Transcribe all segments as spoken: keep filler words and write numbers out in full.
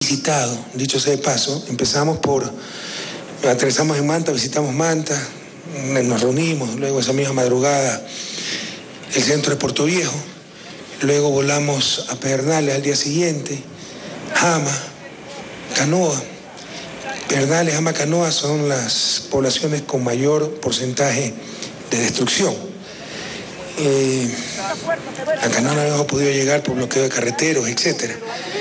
Visitado, dicho sea de paso, empezamos por, aterrizamos en Manta, visitamos Manta, nos reunimos, luego esa misma madrugada el centro de Puerto Viejo, luego volamos a Pedernales al día siguiente, Jama, Canoa. Pedernales, Jama, Canoa son las poblaciones con mayor porcentaje de destrucción. Eh, a Canoa no habíamos podido llegar por bloqueo de carreteros, etcétera.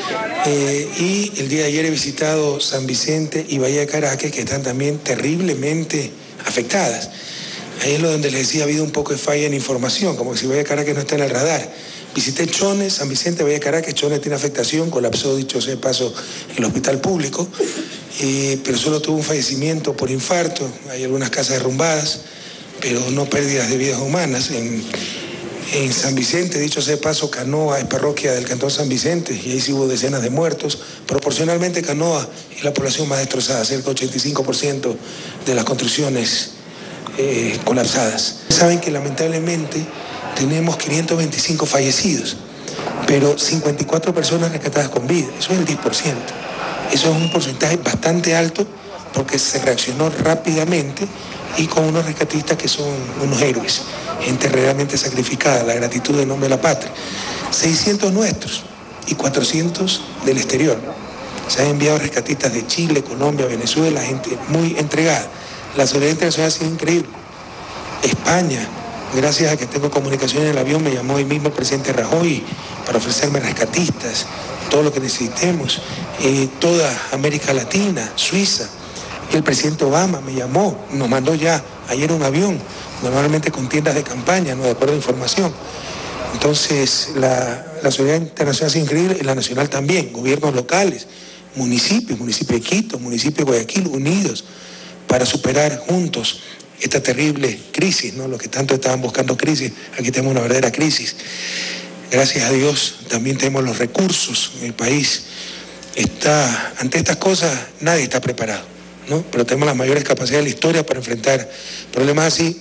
Eh, y el día de ayer he visitado San Vicente y Bahía de Caracas, que están también terriblemente afectadas. Ahí es lo donde les decía, ha habido un poco de falla en información, como si Bahía de Caracas no está en el radar. Visité Chones, San Vicente, Bahía de Caracas. Chones tiene afectación, colapsó, dicho sea de paso, el hospital público, eh, pero solo tuvo un fallecimiento por infarto. Hay algunas casas derrumbadas, pero no pérdidas de vidas humanas. En, en San Vicente, dicho sea de paso, Canoa es parroquia del Cantón San Vicente y ahí sí hubo decenas de muertos. Proporcionalmente, Canoa es la población más destrozada, cerca del ochenta y cinco por ciento de las construcciones eh, colapsadas. Saben que lamentablemente tenemos quinientos veinticinco fallecidos, pero cincuenta y cuatro personas rescatadas con vida. Eso es el diez por ciento. Eso es un porcentaje bastante alto porque se reaccionó rápidamente y con unos rescatistas que son unos héroes, gente realmente sacrificada, la gratitud en nombre de la patria. seiscientos nuestros y cuatrocientos del exterior. Se han enviado rescatistas de Chile, Colombia, Venezuela, gente muy entregada. La solidaridad internacional ha sido increíble. España, gracias a que tengo comunicación en el avión, me llamó hoy mismo el presidente Rajoy para ofrecerme rescatistas, todo lo que necesitemos. Eh, toda América Latina, Suiza. El presidente Obama me llamó, nos mandó ya ayer un avión, normalmente con tiendas de campaña, no de acuerdo a información. Entonces, la, la solidaridad internacional es increíble y la nacional también, gobiernos locales, municipios, municipio de Quito, municipio de Guayaquil, unidos para superar juntos esta terrible crisis, ¿no? Los que tanto estaban buscando crisis, aquí tenemos una verdadera crisis. Gracias a Dios también tenemos los recursos en el país. Está, ante estas cosas nadie está preparado, ¿no? Pero tenemos las mayores capacidades de la historia para enfrentar problemas así,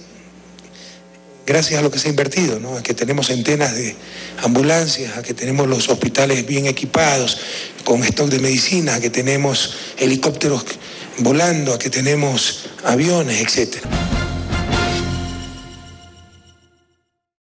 gracias a lo que se ha invertido, ¿no? A que tenemos centenas de ambulancias, a que tenemos los hospitales bien equipados, con stock de medicinas, a que tenemos helicópteros volando, a que tenemos aviones, etcétera.